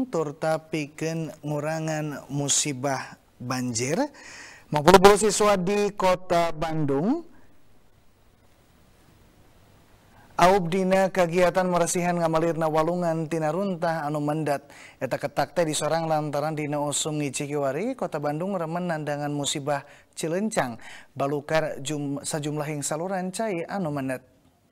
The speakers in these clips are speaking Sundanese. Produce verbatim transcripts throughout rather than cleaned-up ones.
Bandung turta pikeun ngurangan musibah banjir. lima puluh siswa di Kota Bandung aub dina kagiatan marasihan ngamalirna walungan tina runtah anu mendat. Eta ketak teh disorang lantaran dina usum Cikiwari, Kota Bandung remen nandangan musibah Cilencang balukar jum, sajumlahing saluran cai anu mendat.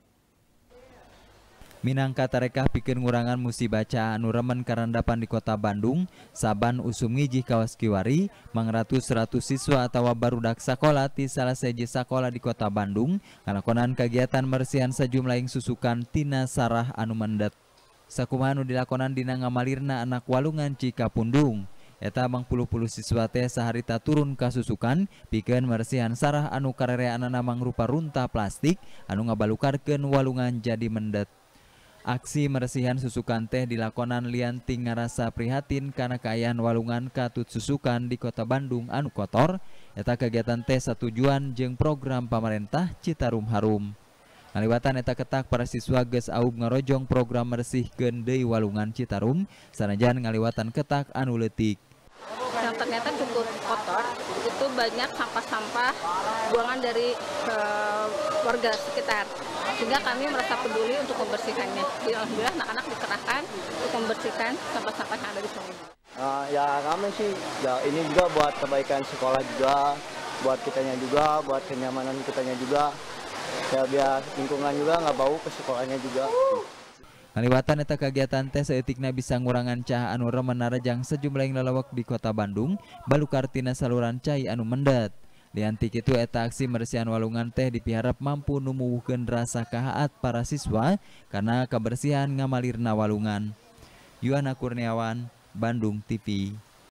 Minangka tarekah pikeun ngurangan musibah ca anu remen karandapan di Kota Bandung, saban usum ngijih kawas Kiwari, mangratus-ratus siswa atawa barudak sakola ti salah seje sakola di Kota Bandung ngalakonan kagiatan maresihan sajumlahing susukan tina sarah anu mendet. Sakumaha anu dilakonan dina ngamalirna anak walungan Cikapundung. Eta mang puluh-puluh siswa teh saharita turun ka susukan pikeun maresihan sarah anu karereanana mangrupa runtah plastik anu ngabalukarkeun walungan jadi mendet. Aksi meresihan susukan teh dilakonan lianti ngarasa prihatin karena kaayaan walungan katut susukan di Kota Bandung anu kotor. Eta kegiatan teh satujuan jeung program pamarentah Citarum Harum. Ngaliwatan eta ketak para siswa geus aub ngarojong program meresihkeun deui walungan Citarum sanajan ngaliwatan ketak anu leutik. Yang ternyata cukup kotor, itu banyak sampah-sampah buangan dari uh, warga sekitar, sehingga kami merasa peduli untuk membersihkannya. Jadi alhamdulillah anak-anak dikerahkan untuk membersihkan sampah-sampah yang ada di sini. Uh, ya kami sih, ya ini juga buat kebaikan sekolah juga, buat kitanya juga, buat kenyamanan kitanya juga, ya biar lingkungan juga nggak bau ke sekolahnya juga. Ngaliwatan eta kagiatan teh saeutikna bisa ngurangan cah anu remen narajang sejumlahing lalawak di Kota Bandung balukar tina saluran cai anu mendet. Lianti kitu eta aksi meresihan walungan teh dipiharap mampu numuwuhkeun rasa kahaat para siswa karena kebersihan ngamalirna walungan. Yuana Kurniawan, Bandung T V.